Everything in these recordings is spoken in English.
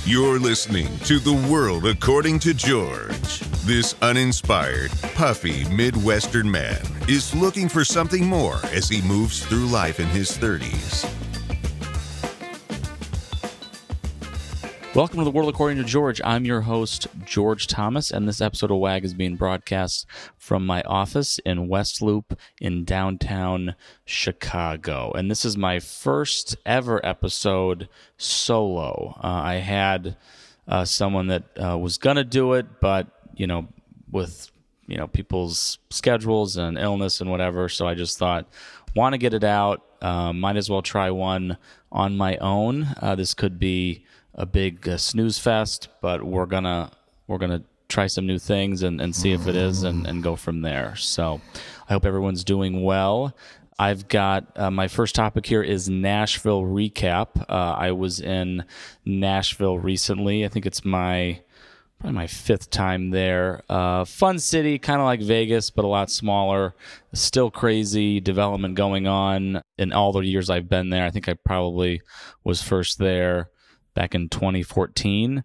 You're listening to The World According to George. This uninspired, puffy Midwestern man is looking for something more as he moves through life in his 30s. Welcome to The World According to George. I'm your host, George Thomas, and this episode of WAG is being broadcast from my office in West Loop in downtown Chicago. And this is my first ever episode solo. I had someone that was going to do it, but, with, people's schedules and illness and whatever. So I just thought, want to get it out. Might as well try one on my own. This could be a big snooze fest, but we're gonna try some new things and see if it is and go from there. So I hope everyone's doing well. I've got my first topic here is Nashville recap. I was in Nashville recently. I think it's probably my fifth time there. Fun city, kind of like Vegas, but a lot smaller. Still crazy development going on in all the years I've been there. I think I probably was first there back in 2014.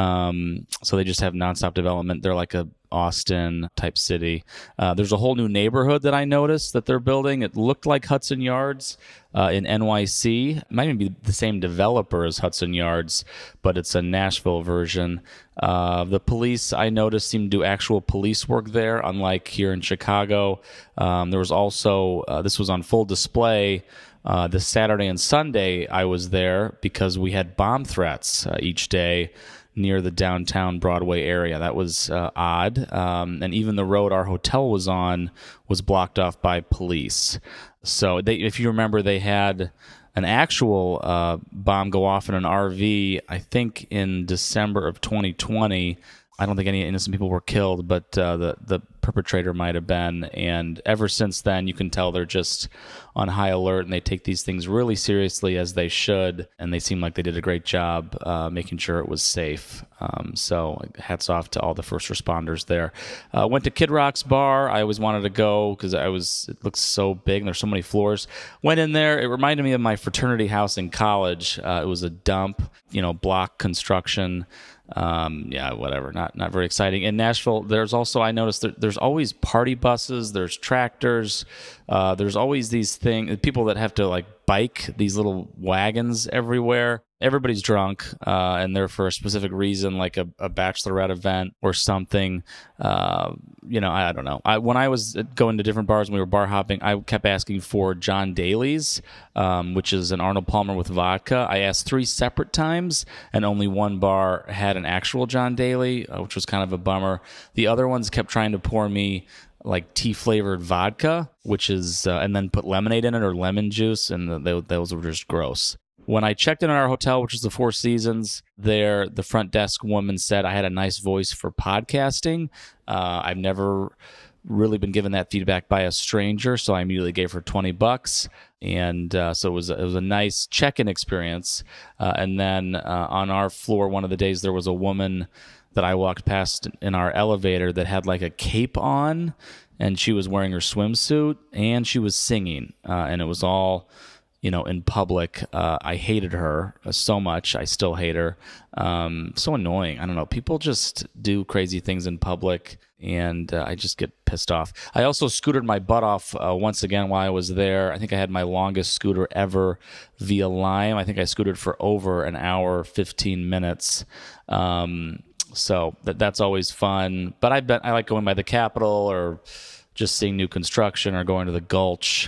So they just have nonstop development. They're like a Austin type city. There's a whole new neighborhood that I noticed that they're building. It looked like Hudson Yards in NYC. It might even be the same developer as Hudson Yards, but it's a Nashville version. The police, I noticed, seem to do actual police work there, unlike here in Chicago. There was also, this was on full display, this Saturday and Sunday I was there because we had bomb threats each day near the downtown Broadway area. That was odd. And even the road our hotel was on was blocked off by police. So if you remember, they had an actual bomb go off in an RV, I think in December of 2020. I don't think any innocent people were killed, but the perpetrator might have been. And ever since then, you can tell they're just on high alert, and they take these things really seriously, as they should. And they seem like they did a great job making sure it was safe. So hats off to all the first responders there. Went to Kid Rock's bar. I always wanted to go because it looks so big and there's so many floors. Went in there. It reminded me of my fraternity house in college. It was a dump, block construction. Whatever. Not very exciting. In Nashville, there's also, I noticed there's always party buses, there's tractors, there's always these people that have to bike these little wagons everywhere. Everybody's drunk and they're for a specific reason, like a bachelorette event or something. I don't know. When I was going to different bars and we were bar hopping, I kept asking for John Daly's, which is an Arnold Palmer with vodka. I asked 3 separate times, and only one bar had an actual John Daly, which was kind of a bummer. The other ones kept trying to pour me tea-flavored vodka, which is, and then put lemonade in it or lemon juice, and those were just gross. When I checked in at our hotel, which is the Four Seasons, the front desk woman said I had a nice voice for podcasting. I've never really been given that feedback by a stranger, so I immediately gave her $20, and so it was a nice check-in experience. And then on our floor, one of the days, there was a woman that I walked past in our elevator that had a cape on, and she was wearing her swimsuit, and she was singing, and it was all in public. I hated her so much. I still hate her. So annoying. I don't know. People just do crazy things in public, and I just get pissed off. I also scootered my butt off once again while I was there. I think I had my longest scooter ever via Lime. I think I scooted for over an hour, 15 minutes. So that's always fun. But I like going by the Capitol or just seeing new construction or going to the Gulch.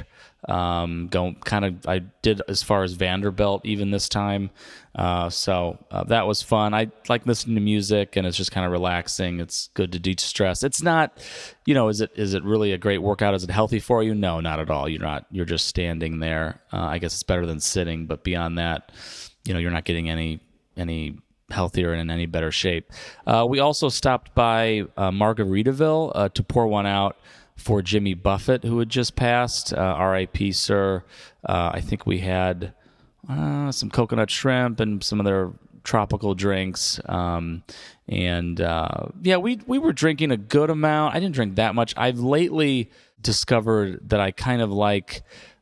I did as far as Vanderbilt even this time. So that was fun. I like listening to music, and it's just kind of relaxing. It's good to de-stress. It's not, is it really a great workout? Is it healthy for you? No, not at all. You're just standing there. I guess it's better than sitting, but beyond that, you're not getting any healthier and in any better shape. We also stopped by Margaritaville to pour one out for Jimmy Buffett, who had just passed. R.I.P., sir. I think we had some coconut shrimp and some of their tropical drinks. We were drinking a good amount. I didn't drink that much. I've lately discovered that I kind of like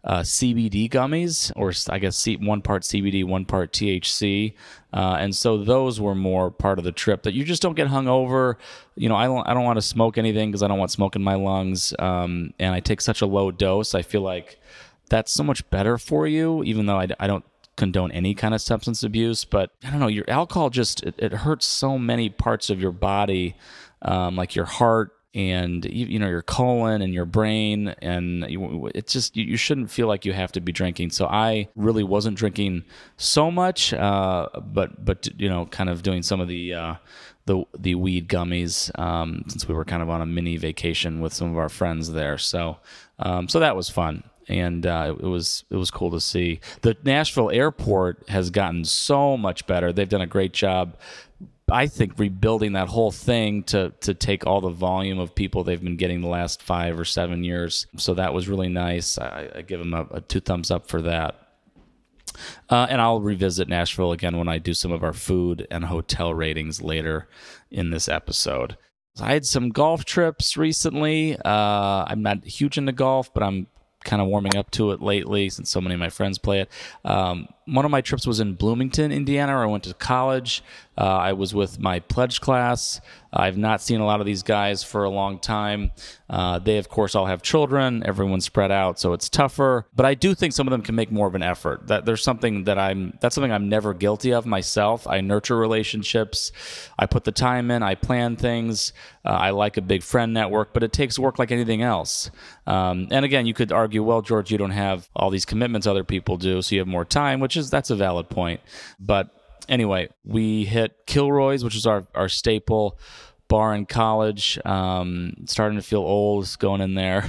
CBD gummies, or I guess one part CBD, one part THC. And so those were more part of the trip, that you just don't get hungover. I don't want to smoke anything because I don't want smoke in my lungs. And I take such a low dose. I feel like that's so much better for you, even though I don't condone any kind of substance abuse. But I don't know, your alcohol just, it hurts so many parts of your body, like your heart, and your colon and your brain, and it's just, you shouldn't feel like you have to be drinking. So I really wasn't drinking so much, but kind of doing some of the weed gummies, since we were kind of on a mini vacation with some of our friends there. So that was fun. And it was cool to see. The Nashville airport has gotten so much better. They've done a great job, I think, rebuilding that whole thing to take all the volume of people they've been getting the last 5 or 7 years. So that was really nice. I give them a 2 thumbs up for that. And I'll revisit Nashville again when I do some of our food and hotel ratings later in this episode. I had some golf trips recently. I'm not huge into golf, but I'm kind of warming up to it lately since so many of my friends play it. One of my trips was in Bloomington, Indiana, where I went to college. I was with my pledge class. I've not seen a lot of these guys for a long time. They, of course, all have children. Everyone's spread out, so it's tougher. But I do think some of them can make more of an effort. That's something I'm never guilty of myself. I nurture relationships. I put the time in. I plan things. I like a big friend network, but it takes work like anything else. And again, you could argue, well, George, you don't have all these commitments other people do, so you have more time, that's a valid point. But anyway, we hit Kilroy's, which is our staple bar in college. Starting to feel old going in there.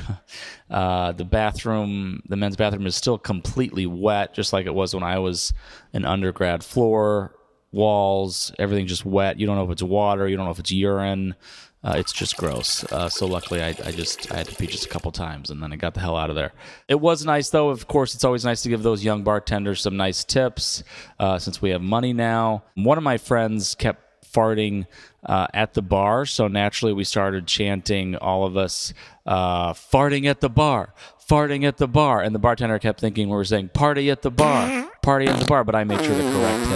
The men's bathroom is still completely wet, just like it was when I was an undergrad. Floor, walls, everything just wet. You don't know if it's water. You don't know if it's urine. It's just gross. So luckily, I had to pee just a couple times, and then I got the hell out of there. It was nice, though. Of course, it's always nice to give those young bartenders some nice tips, since we have money now. One of my friends kept farting at the bar, so naturally we started chanting, all of us, farting at the bar, farting at the bar. And the bartender kept thinking we were saying party at the bar, party at the bar, but I made sure to correct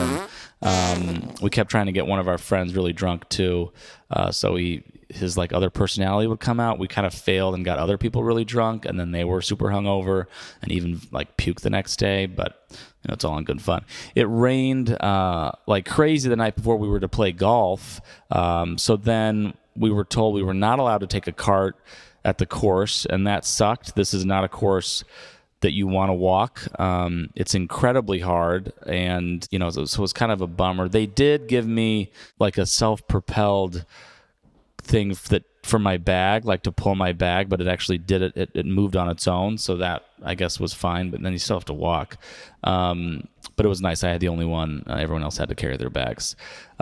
him. We kept trying to get one of our friends really drunk, too, so his other personality would come out. We kind of failed and got other people really drunk, and then they were super hungover and even puked the next day. But it's all in good fun. It rained like crazy the night before we were to play golf. So then we were told we were not allowed to take a cart at the course, and that sucked. This is not a course that you want to walk. It's incredibly hard, and so it was kind of a bummer. They did give me a self-propelled thing for my bag, to pull my bag, but it actually did it. It moved on its own, so that I guess was fine. But then you still have to walk. But it was nice. I had the only one. Everyone else had to carry their bags.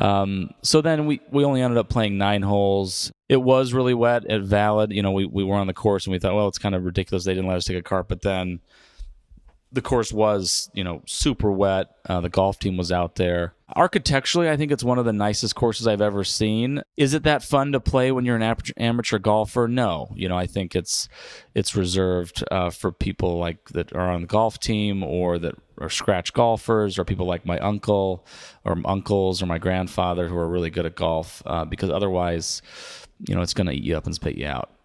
So then we only ended up playing 9 holes. It was really wet at Valid. We were on the course and we thought, well, it's kind of ridiculous they didn't let us take a cart. But then the course was, super wet. The golf team was out there. Architecturally, I think it's one of the nicest courses I've ever seen. Is it that fun to play when you're an amateur golfer? No. I think it's reserved for people that are on the golf team, or that are scratch golfers, or people like my uncle or uncles or my grandfather who are really good at golf, because otherwise, it's going to eat you up and spit you out.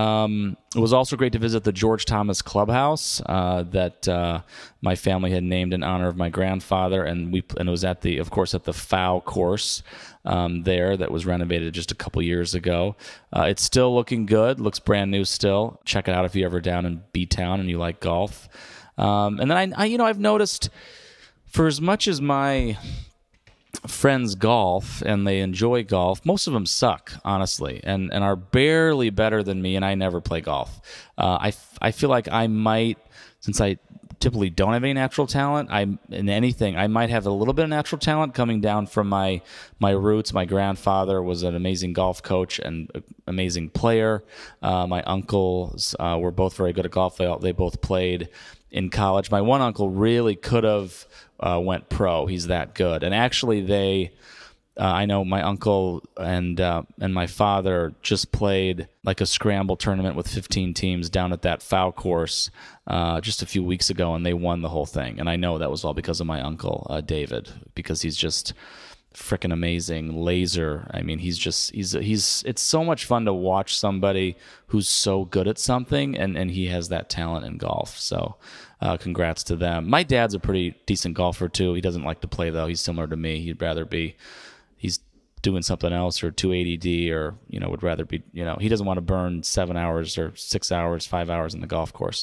It was also great to visit the George Thomas Clubhouse that my family had named in honor of my grandfather, and it was at the FOW course there that was renovated just a couple years ago. It's still looking good, looks brand new still. Check it out if you're ever down in B-Town and you like golf. And then I've noticed, for as much as my friends golf and they enjoy golf, most of them suck, honestly, and are barely better than me, and I never play golf. I feel like I might, since I typically don't have any natural talent, I might have a little bit of natural talent coming down from my roots. My grandfather was an amazing golf coach and amazing player. My uncles were both very good at golf. They both played in college. My one uncle really could have went pro. He's that good. And actually, I know my uncle and my father just played like a scramble tournament with 15 teams down at that foul course just a few weeks ago, and they won the whole thing. And I know that was all because of my uncle David, because he's just freaking amazing laser. I mean, he's it's so much fun to watch somebody who's so good at something, and he has that talent in golf. So congrats to them. My dad's a pretty decent golfer too. He doesn't like to play though. He's similar to me. He's doing something else or 280D, or would rather be, he doesn't want to burn 7 hours or 6 hours, 5 hours in the golf course.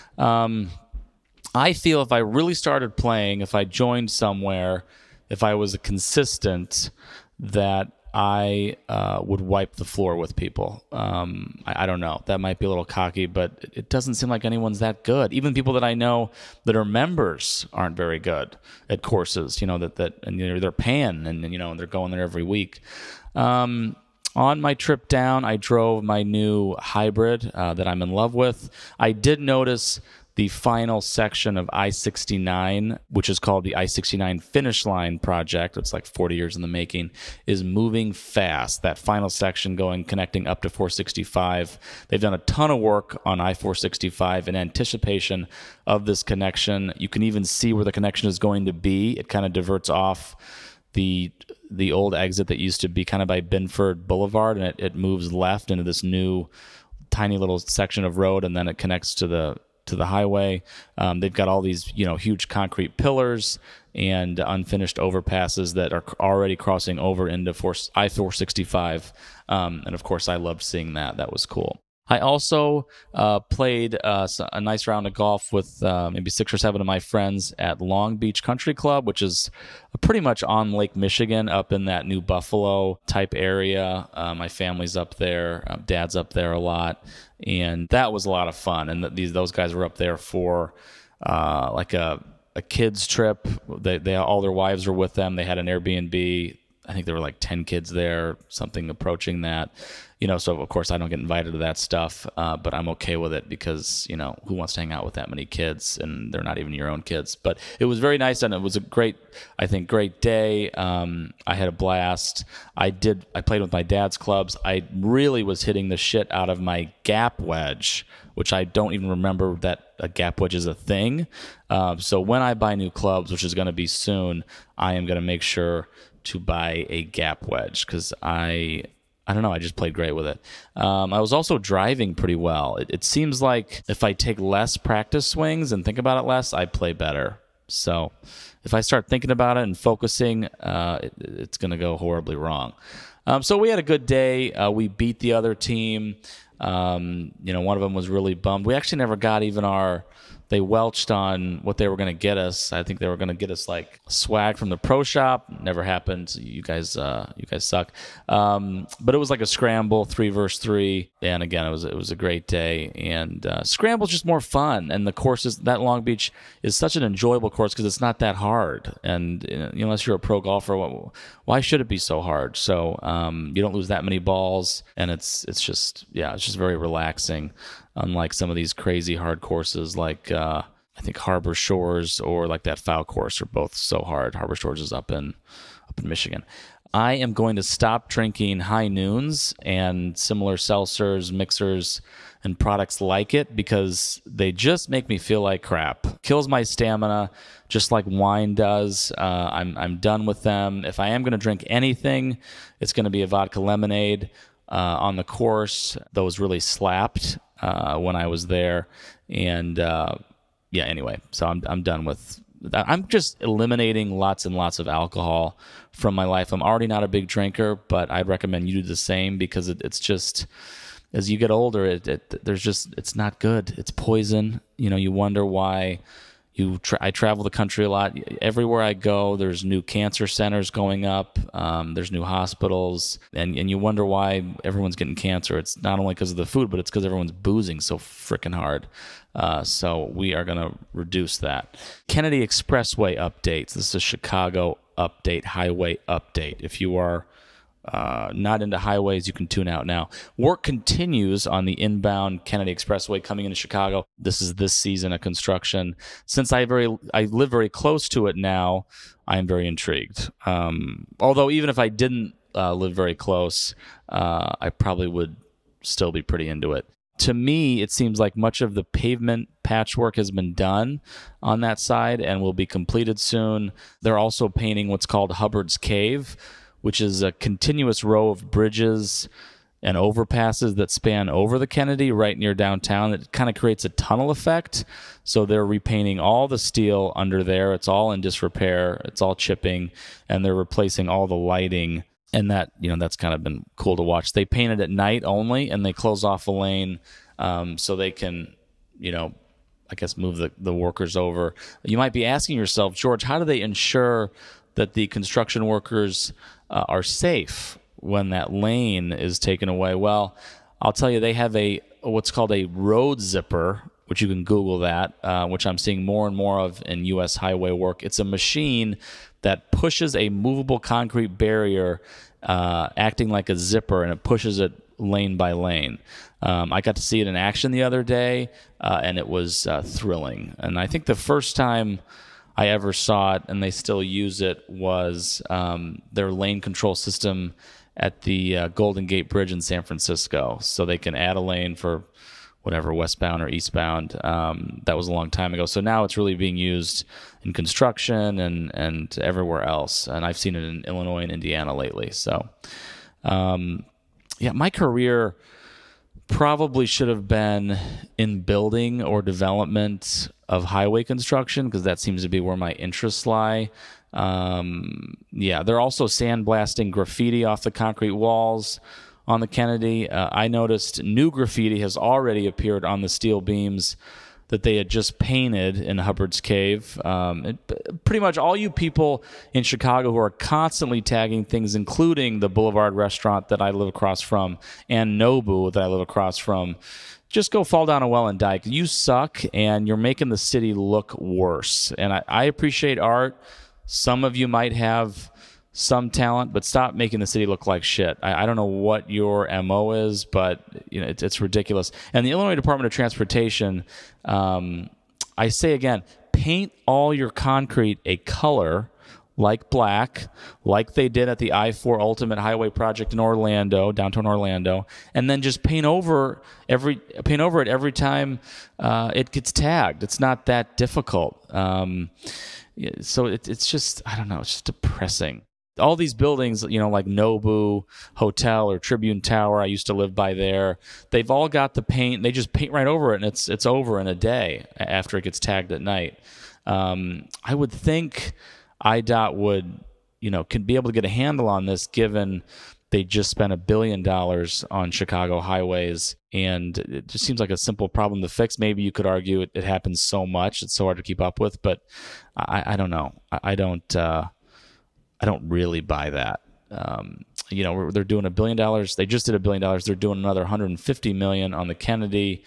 I feel if I really started playing, if I joined somewhere, if I was consistent, that I would wipe the floor with people. I don't know. That might be a little cocky, but it doesn't seem like anyone's that good. Even people that I know that are members aren't very good at courses. And they're paying, and they're going there every week. On my trip down, I drove my new hybrid that I'm in love with. I did notice the final section of I-69, which is called the I-69 Finish Line Project, it's like 40 years in the making, is moving fast. That final section connecting up to 465. They've done a ton of work on I-465 in anticipation of this connection. You can even see where the connection is going to be. It kind of diverts off the old exit that used to be kind of by Binford Boulevard, and it moves left into this new tiny little section of road, and then it connects to the highway. They've got all these, huge concrete pillars and unfinished overpasses that are already crossing over into I-465. And of course, I loved seeing that. That was cool. I also played a nice round of golf with maybe 6 or 7 of my friends at Long Beach Country Club, which is pretty much on Lake Michigan, up in that New Buffalo type area. My family's up there. Dad's up there a lot. And that was a lot of fun. And those guys were up there for like a kids trip. They all their wives were with them. They had an Airbnb. I think there were like 10 kids there, something approaching that. So of course I don't get invited to that stuff, but I'm okay with it because, who wants to hang out with that many kids, and they're not even your own kids. But it was very nice, and it was a great day. I had a blast. I played with my dad's clubs. I really was hitting the shit out of my gap wedge, which I don't even remember that a gap wedge is a thing. So when I buy new clubs, which is going to be soon, I am going to make sure to buy a gap wedge, because I don't know, I just played great with it. I was also driving pretty well. It seems like if I take less practice swings and think about it less, I play better. So if I start thinking about it and focusing, it's going to go horribly wrong. So we had a good day. We beat the other team. One of them was really bummed. We actually never got even they welched on what they were going to get us. I think they were going to get us like swag from the pro shop. Never happened. You guys suck. But it was like a scramble, 3 versus 3. And again, it was a great day. And scramble's just more fun. And the courses, that Long Beach is such an enjoyable course because it's not that hard. And unless you're a pro golfer, why should it be so hard? So you don't lose that many balls, and it's just very relaxing. Unlike some of these crazy hard courses like I think Harbor Shores or like that foul course are both so hard. Harbor Shores is up in Michigan. I am going to stop drinking High Noons and similar seltzers, mixers, and products like it because they just make me feel like crap. Kills my stamina just like wine does. I'm done with them. If I am going to drink anything, it's going to be a vodka lemonade. On the course, those really slapped when I was there, and anyway, so I'm done with that. I'm just eliminating lots and lots of alcohol from my life. I'm already not a big drinker, but I'd recommend you do the same because it's just, as you get older, it's not good. It's poison. You wonder why. I travel the country a lot. Everywhere I go, there's new cancer centers going up. There's new hospitals, and you wonder why everyone's getting cancer. It's not only because of the food, but it's because everyone's boozing so freaking hard. So we are going to reduce that. Kennedy Expressway updates. This is a Chicago update, highway update. If you are not into highways, you can tune out now. Work continues on the inbound Kennedy Expressway coming into Chicago. This is this season of construction. Since I live very close to it now, I am very intrigued. Although even if I didn't live very close, I probably would still be pretty into it. To me, it seems like much of the pavement patchwork has been done on that side and will be completed soon. They're also painting what's called Hubbard's Cave, which is a continuous row of bridges and overpasses that span over the Kennedy right near downtown. It kind of creates a tunnel effect. So they're repainting all the steel under there. It's all in disrepair. It's all chipping, and they're replacing all the lighting. And that, that's kind of been cool to watch. They paint it at night only, and they close off a lane so they can, I guess move the workers over. You might be asking yourself, George, how do they ensure that the construction workers are safe when that lane is taken away? Well, I'll tell you, they have what's called a road zipper, which you can Google that, which I'm seeing more and more of in U.S. highway work. It's a machine that pushes a movable concrete barrier acting like a zipper, and it pushes it lane by lane. I got to see it in action the other day, and it was thrilling. And I think the first time I ever saw it, and they still use it, was their lane control system at the Golden Gate Bridge in San Francisco. So they can add a lane for whatever, westbound or eastbound. That was a long time ago. So now it's really being used in construction and everywhere else. And I've seen it in Illinois and Indiana lately. So, my career probably should have been in building or development of highway construction, because that seems to be where my interests lie. They're also sandblasting graffiti off the concrete walls on the Kennedy. I noticed new graffiti has already appeared on the steel beams that they had just painted in Hubbard's Cave. Pretty much all you people in Chicago who are constantly tagging things, including the Boulevard restaurant that I live across from and Nobu that I live across from, just go fall down a well and die. You suck, and you're making the city look worse. And I appreciate art. Some of you might have some talent, but stop making the city look like shit. I don't know what your MO is, but it's ridiculous. And the Illinois Department of Transportation, I say again, paint all your concrete a color like black, like they did at the I-4 Ultimate Highway project in Orlando, downtown Orlando, and then just paint over it every time it gets tagged. It's not that difficult. So it's just, I don't know, it's just depressing. All these buildings, like Nobu Hotel or Tribune Tower, I used to live by there. They've all got the paint. They just paint right over it, and it's over in a day after it gets tagged at night. I would think IDOT would, could be able to get a handle on this, given they just spent $1 billion on Chicago highways, and it just seems like a simple problem to fix. Maybe you could argue it happens so much, it's so hard to keep up with, but I don't know. I don't really buy that. They're doing $1 billion. They just did $1 billion. They're doing another $150 million on the Kennedy.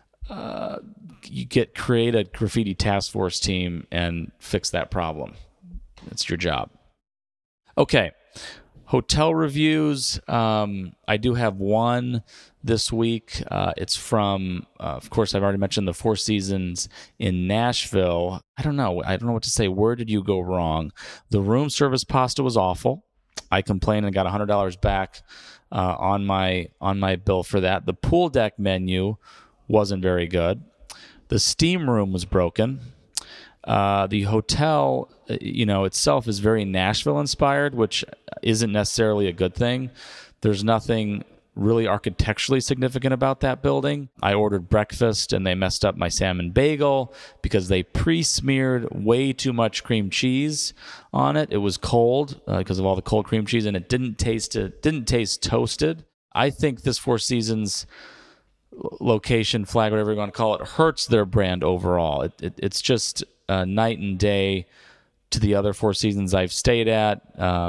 Create a graffiti task force team and fix that problem. It's your job. Okay. Hotel reviews. I do have one this week. It's from, of course, I've already mentioned the Four Seasons in Nashville. I don't know what to say. Where did you go wrong? The room service pasta was awful. I complained and got $100 back on my bill for that. The pool deck menu wasn't very good. The steam room was broken. The hotel, itself is very Nashville inspired, which isn't necessarily a good thing. There's nothing really architecturally significant about that building. I ordered breakfast and they messed up my salmon bagel because they pre-smeared way too much cream cheese on it. It was cold because of all the cold cream cheese, and it didn't taste toasted. I think this Four Seasons location, flag, whatever you want to call it, hurts their brand overall. It's just night and day to the other Four Seasons I've stayed at,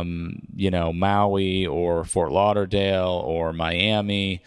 Maui or Fort Lauderdale or Miami.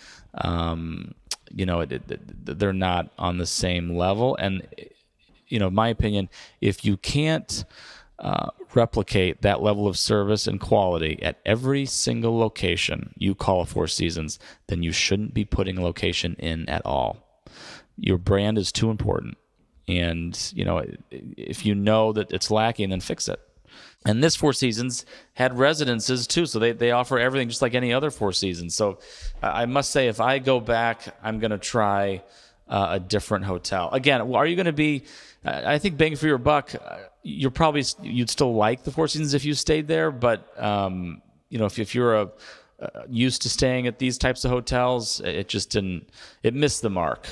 They're not on the same level. And, in my opinion, if you can't replicate that level of service and quality at every single location you call a Four Seasons, then you shouldn't be putting a location in at all. Your brand is too important. And, if you know that it's lacking, then fix it. And this Four Seasons had residences too, so they offer everything just like any other Four Seasons. So I must say, if I go back, I'm going to try a different hotel. Again, are you going to be, I think bang for your buck, you'd still like the Four Seasons if you stayed there, but if you're used to staying at these types of hotels, it missed the mark.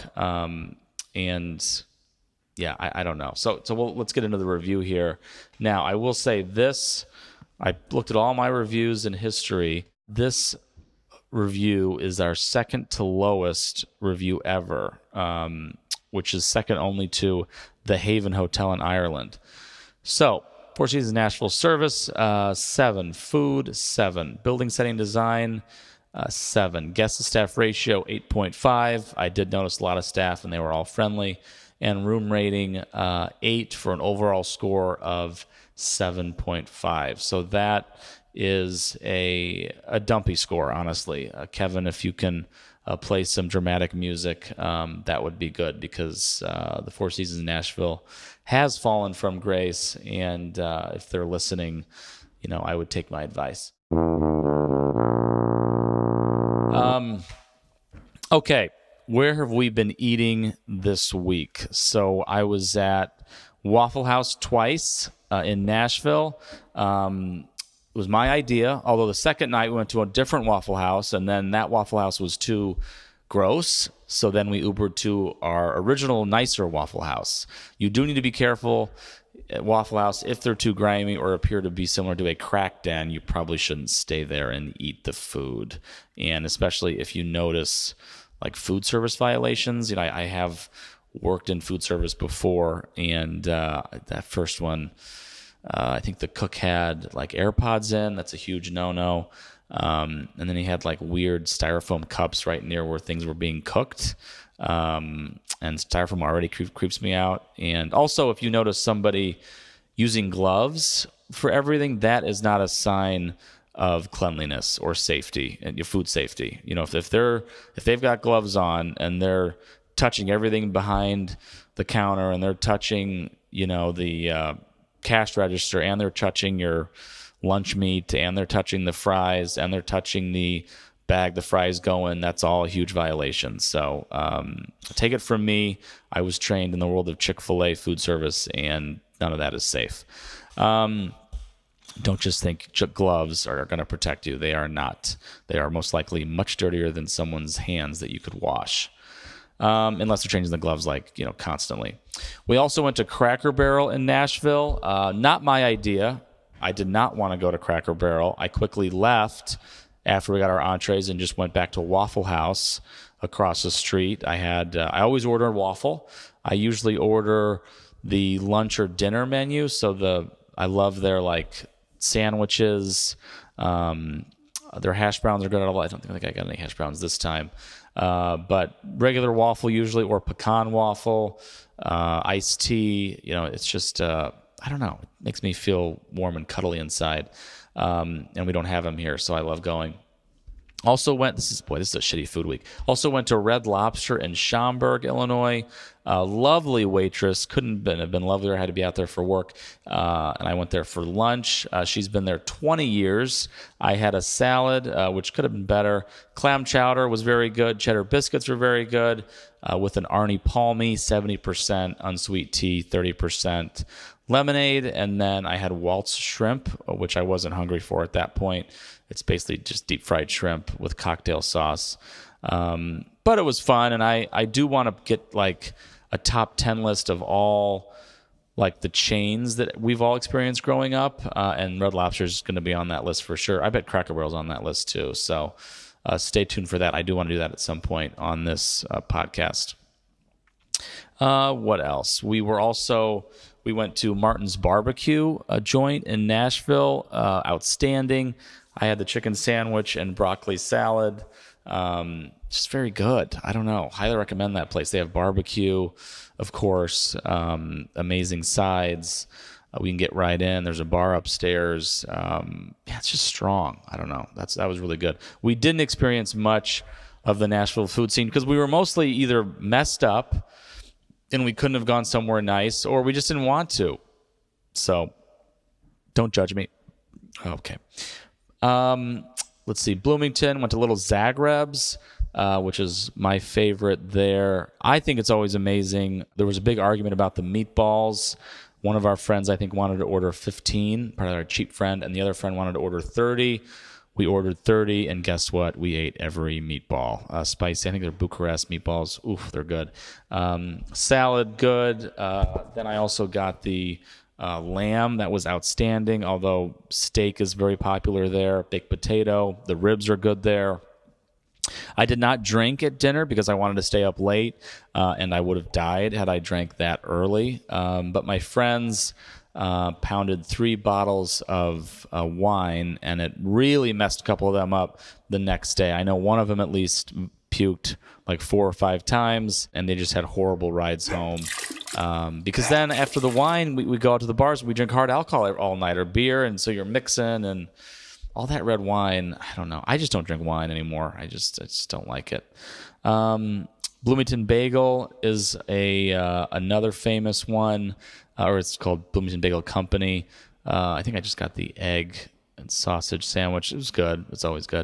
Yeah, I don't know. So let's get into the review here. Now, I will say this. I looked at all my reviews in history. This review is our second to lowest review ever, which is second only to the Haven Hotel in Ireland. So, Four Seasons Nashville service, 7. Food, 7. Building setting design, 7. Guest to staff ratio, 8.5. I did notice a lot of staff, and they were all friendly. And room rating, 8 for an overall score of 7.5. So that is a dumpy score, honestly. Kevin, if you can play some dramatic music, that would be good, because the Four Seasons in Nashville has fallen from grace, and if they're listening, I would take my advice. Okay. Where have we been eating this week? So I was at Waffle House twice in Nashville. It was my idea, although the second night we went to a different Waffle House, and then that Waffle House was too gross. So then we Ubered to our original, nicer Waffle House. You do need to be careful at Waffle House. If they're too grimy or appear to be similar to a crack den, you probably shouldn't stay there and eat the food. And especially if you notice like food service violations. I have worked in food service before, and that first one, I think the cook had like AirPods in. That's a huge no-no. And then he had like weird styrofoam cups right near where things were being cooked. And styrofoam already creeps me out. And also, if you notice somebody using gloves for everything, that is not a sign of cleanliness or safety and your food safety. If they've got gloves on and they're touching everything behind the counter, and they're touching, the cash register, and they're touching your lunch meat, and they're touching the fries, and they're touching the bag the fries go in, that's all a huge violation. So take it from me, I was trained in the world of Chick-fil-A food service, and none of that is safe. Don't just think gloves are going to protect you. They are not. They are most likely much dirtier than someone's hands that you could wash, unless they're changing the gloves constantly. We also went to Cracker Barrel in Nashville. Not my idea. I did not want to go to Cracker Barrel. I quickly left after we got our entrees and just went back to Waffle House across the street. I always order a waffle. I usually order the lunch or dinner menu. So I love their sandwiches. Their hash browns are good. I don't think I got any hash browns this time. But regular waffle usually, or pecan waffle, iced tea. It's just, I don't know. It makes me feel warm and cuddly inside. And we don't have them here, so I love going. Also went, this is a shitty food week. Also went to Red Lobster in Schaumburg, Illinois. Lovely waitress. Couldn't have been lovelier. I had to be out there for work. And I went there for lunch. She's been there 20 years. I had a salad, which could have been better. Clam chowder was very good. Cheddar biscuits were very good. With an Arnie Palmy, 70% unsweet tea, 30% lemonade. And then I had Waltz shrimp, which I wasn't hungry for at that point. It's basically just deep fried shrimp with cocktail sauce. But it was fun, and I do want to get a top 10 list of all the chains that we've all experienced growing up, and Red Lobster is going to be on that list for sure. I bet Cracker Barrel's on that list too, so stay tuned for that. I do want to do that at some point on this podcast. What else? We went to Martin's Barbecue, a joint in Nashville. Outstanding. I had the chicken sandwich and broccoli salad. Just very good. I don't know. Highly recommend that place. They have barbecue, of course, amazing sides. We can get right in. There's a bar upstairs. It's just strong. I don't know. That was really good. We didn't experience much of the Nashville food scene because we were mostly either messed up and we couldn't have gone somewhere nice, or we just didn't want to. So don't judge me. Okay. Let's see. Bloomington, went to Little Zagreb's, which is my favorite there. I think it's always amazing. There was a big argument about the meatballs. One of our friends, I think, wanted to order 15, probably our cheap friend, and the other friend wanted to order 30. We ordered 30, and guess what? We ate every meatball. Spicy. I think they're Bucharest meatballs. Oof, they're good. Salad, good. Then I also got the lamb. That was outstanding, although steak is very popular there. Baked potato. The ribs are good there. I did not drink at dinner because I wanted to stay up late, and I would have died had I drank that early. But my friends pounded 3 bottles of wine, and it really messed a couple of them up the next day. I know one of them at least puked like 4 or 5 times, and they just had horrible rides home. Because then after the wine, we go out to the bars, we drink hard alcohol all night, or beer, and so you're mixing, and all that red wine, I don't know. I just don't drink wine anymore. I just don't like it. Bloomington Bagel is another famous one, or it's called Bloomington Bagel Company. I think I just got the egg and sausage sandwich. It was good. It's always good.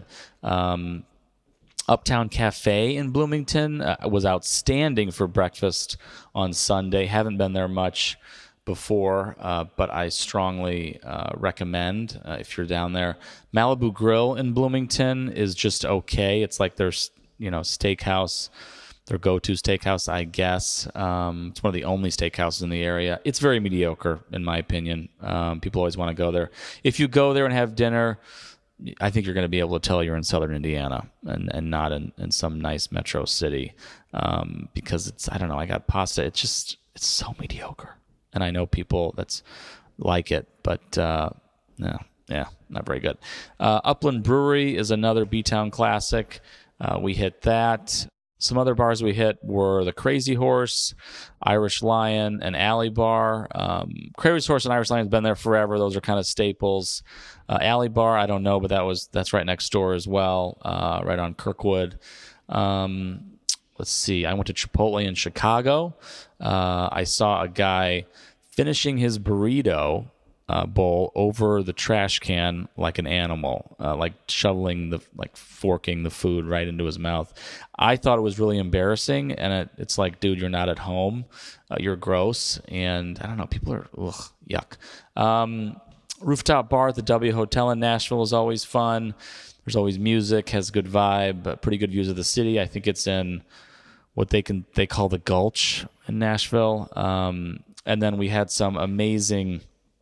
Uptown Cafe in Bloomington was outstanding for breakfast on Sunday. Haven't been there much before, but I strongly recommend if you're down there. Malibu Grill in Bloomington is just okay. It's like their steakhouse, their go-to steakhouse, I guess. It's one of the only steakhouses in the area. It's very mediocre, in my opinion. People always want to go there. If you go there and have dinner, I think you're going to be able to tell you're in Southern Indiana and not in some nice metro city, because it's, I don't know, I got pasta. It's so mediocre. And I know people that's like it, but not very good. Upland Brewery is another B-Town classic. We hit that. Some other bars we hit were the Crazy Horse, Irish Lion, and Alley Bar. Crazy Horse and Irish Lion has been there forever. Those are kind of staples. Alley Bar, I don't know, but that's right next door as well, right on Kirkwood. Let's see. I went to Chipotle in Chicago. I saw a guy finishing his burrito bowl over the trash can like an animal, like shoveling forking the food right into his mouth. I thought it was really embarrassing, and it's like, dude, you're not at home. You're gross, and I don't know. People are yuck. Rooftop bar at the W Hotel in Nashville is always fun. There's always music, has a good vibe, pretty good views of the city. I think it's in what they call the Gulch in Nashville. And then we had some amazing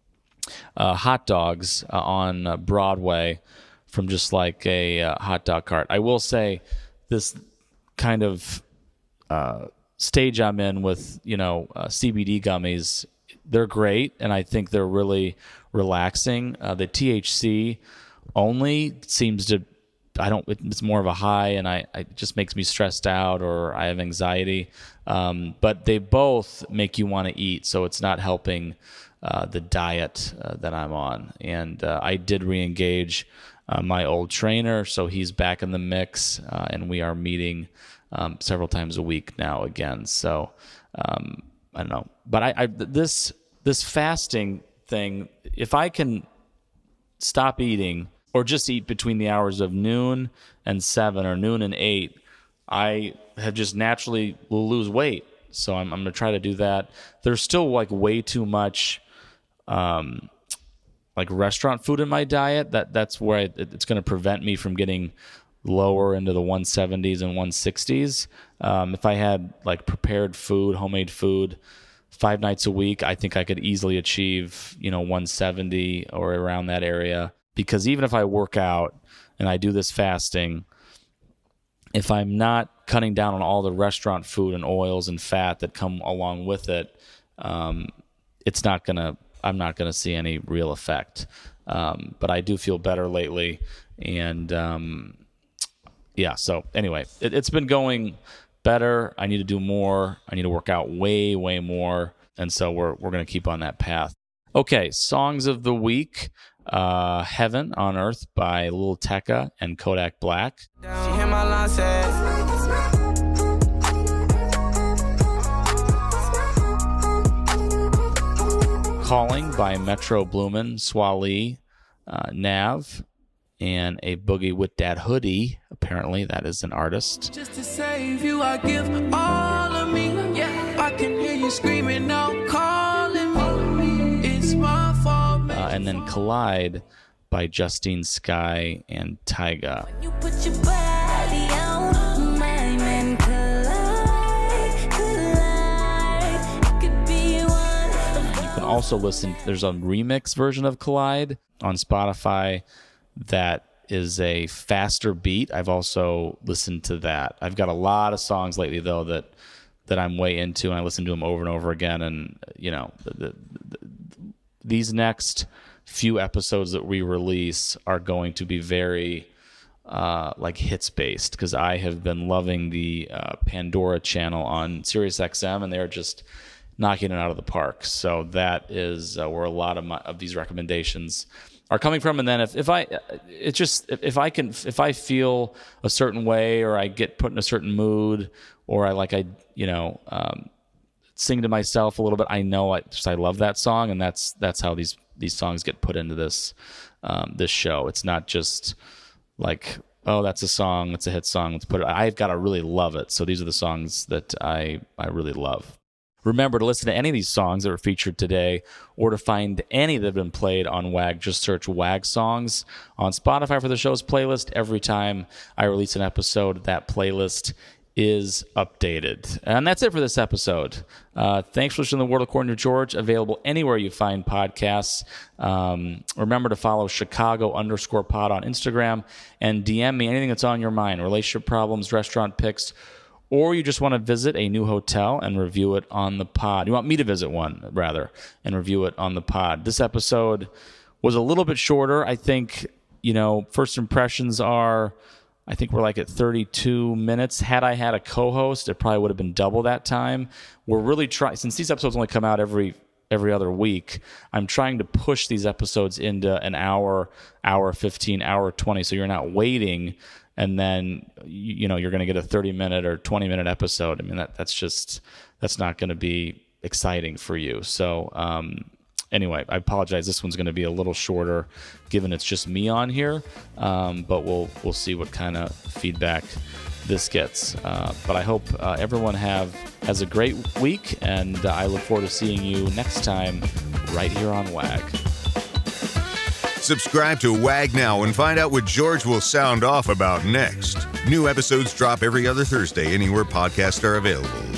hot dogs on Broadway from just like a hot dog cart. I will say this kind of stage I'm in with, CBD gummies, they're great, and I think they're really relaxing. The THC only seems to, it's more of a high, and it just makes me stressed out, or I have anxiety. But they both make you want to eat, so it's not helping the diet that I'm on. And I did re-engage my old trainer, so he's back in the mix, and we are meeting several times a week now again. So I don't know, but this fasting thing, if I can stop eating or just eat between the hours of noon and 7 or noon and 8, I have just naturally will lose weight. So I'm going to try to do that. There's still like way too much like restaurant food in my diet. That's where it's going to prevent me from getting lower into the 170s and 160s. If I had like prepared food, homemade food, 5 nights a week, I think I could easily achieve, 170 or around that area. Because even if I work out and I do this fasting, if I'm not cutting down on all the restaurant food and oils and fat that come along with it, I'm not gonna see any real effect. But I do feel better lately, and so anyway, it's been going better. I need to do more. I need to work out way more, and so we're gonna keep on that path. Okay, songs of the week. Heaven on Earth by Lil Tecca and Kodak Black. She hear my line said. Calling by Metro Bloomin, Swae Lee, Nav, and a Boogie with that Hoodie. Apparently, that is an artist. Just to save you, I give all of me. Yeah, I can hear you screaming out, calling me. It's my fault. And then Collide by Justine Skye and Tyga. You put your body on mine and collide. It could be one. You can also listen, there's a remix version of Collide on Spotify that is a faster beat. I've also listened to that. I've got a lot of songs lately, though, that I'm way into, and I listen to them over and over again. And, you know, these next few episodes that we release are going to be very like hits based, because I have been loving the Pandora channel on SiriusXM, and they're just knocking it out of the park. So that is where a lot of these recommendations are coming from. And then if I feel a certain way, or I get put in a certain mood, or I sing to myself a little bit, I know I love that song, and that's how these songs get put into this show. It's not just like, oh, that's a song, it's a hit song, let's put it. I've got to really love it. So these are the songs that I really love. Remember to listen to any of these songs that were featured today, or to find any that have been played on WAG, just search WAG songs on Spotify for the show's playlist. Every time I release an episode, that playlist is updated. And that's it for this episode. Thanks for listening to The World According to George, available anywhere you find podcasts. Remember to follow Chicago_pod on Instagram, and DM me anything that's on your mind, relationship problems, restaurant picks, or you just want to visit a new hotel and review it on the pod. You want me to visit one, rather, and review it on the pod. This episode was a little bit shorter. I think, first impressions are, I think we're like at 32 minutes. Had I had a co-host, it probably would have been double that time. We're really trying, since these episodes only come out every other week, I'm trying to push these episodes into an hour 15, hour 20, so you're not waiting, and then you're going to get a 30-minute or 20-minute episode. I mean, that's not going to be exciting for you. So anyway, I apologize. This one's going to be a little shorter, given it's just me on here. But we'll see what kind of feedback this gets. But I hope everyone has a great week, and I look forward to seeing you next time right here on WAG. Subscribe to WAG now and find out what George will sound off about next. New episodes drop every other Thursday anywhere podcasts are available.